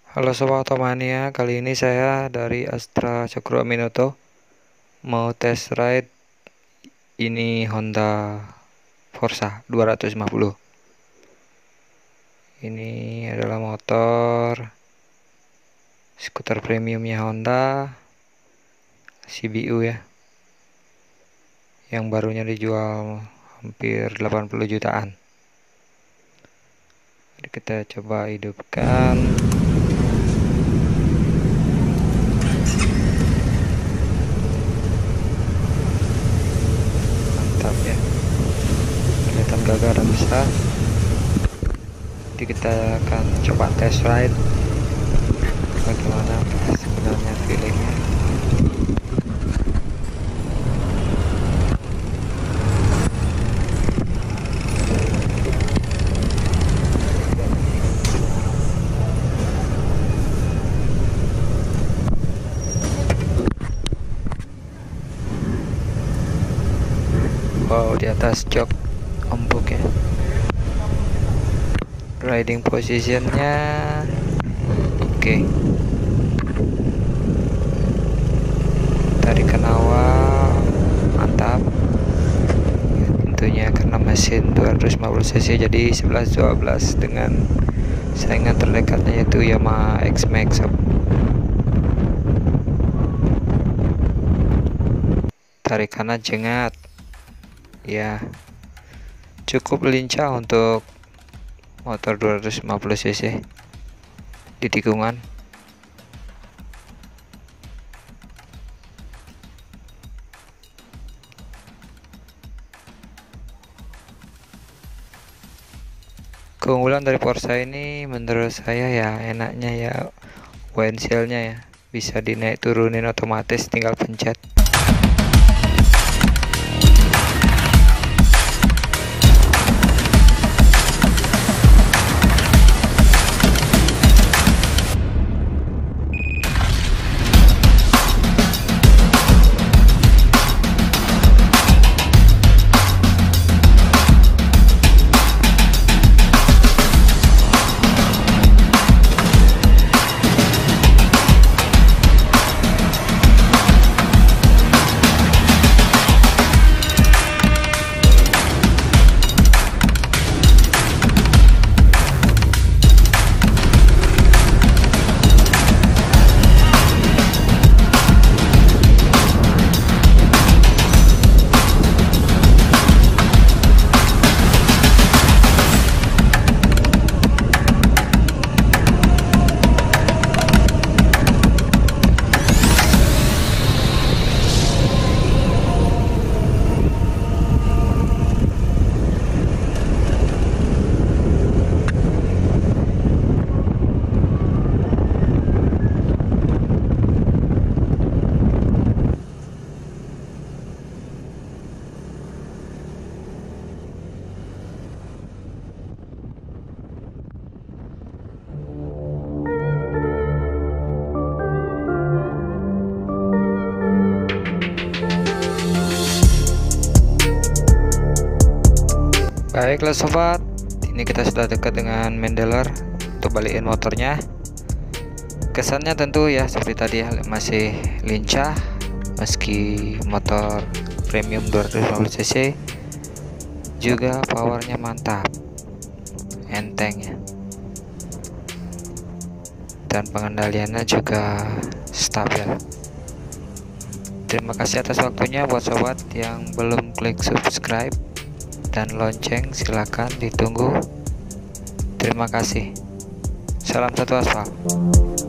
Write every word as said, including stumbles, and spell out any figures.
Halo Sobat Otomania, kali ini saya dari Astra Cokro Aminoto mau test ride ini Honda Forza dua ratus lima puluh. Ini adalah motor skuter premiumnya Honda C B U ya, yang barunya dijual hampir delapan puluh jutaan. Jadi kita coba hidupkan. Mantap ya, kelihatan gagah dan besar. Jadi kita akan coba test ride bagaimana sebenarnya feelingnya. Wow, di atas jok empuk ya. Riding positionnya oke. Okay. Tarikan awal mantap. Tentunya karena mesin dua ratus lima puluh cc jadi sebelas dua belas dengan saingan terdekatnya yaitu Yamaha X-Max. Tarikannya jengat ya, cukup lincah untuk motor dua ratus lima puluh cc di tikungan. Keunggulan dari Forza ini menurut saya ya enaknya ya windshield-nya ya, bisa dinaik turunin otomatis, tinggal pencet. Baiklah sobat, ini kita sudah dekat dengan main dealer untuk balikin motornya. Kesannya tentu ya seperti tadi ya, masih lincah meski motor premium dua ratus lima puluh cc, juga powernya mantap, enteng ya, dan pengendaliannya juga stabil. Terima kasih atas waktunya. Buat sobat yang belum klik subscribe dan lonceng, silakan ditunggu. Terima kasih. Salam satu aspal.